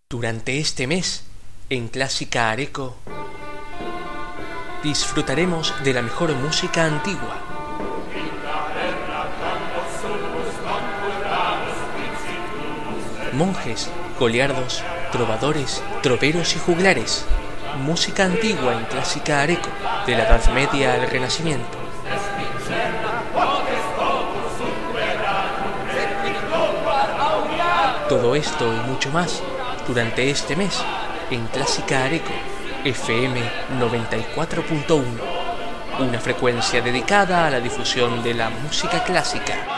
Durante este mes, en Clásica Areco, disfrutaremos de la mejor música antigua. Monjes, goliardos, trovadores, troperos y juglares. Música antigua en Clásica Areco, de la Edad Media al Renacimiento. Todo esto y mucho más durante este mes en Clásica Areco, FM 94.1, una frecuencia dedicada a la difusión de la música clásica.